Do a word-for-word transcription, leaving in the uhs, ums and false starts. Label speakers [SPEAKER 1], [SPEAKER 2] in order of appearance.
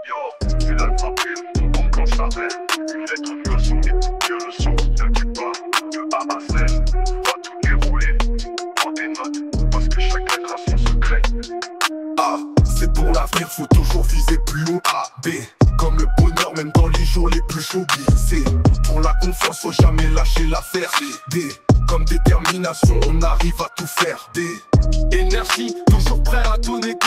[SPEAKER 1] Yo, tu l'as frappé, on enclenche la reine. Une lettre mieux son, que le son, t'inquiète pas, de A à Z, va tout dérouler. Prends des notes, parce que chaque lettre a son secret.
[SPEAKER 2] A, c'est pour l'avenir, faut toujours viser plus haut. A, B, comme le bonheur, même dans les jours les plus chauds. B, C, pour la confiance, faut jamais lâcher l'affaire. D, comme détermination, on arrive à tout faire. D, énergie, toujours prêt à donner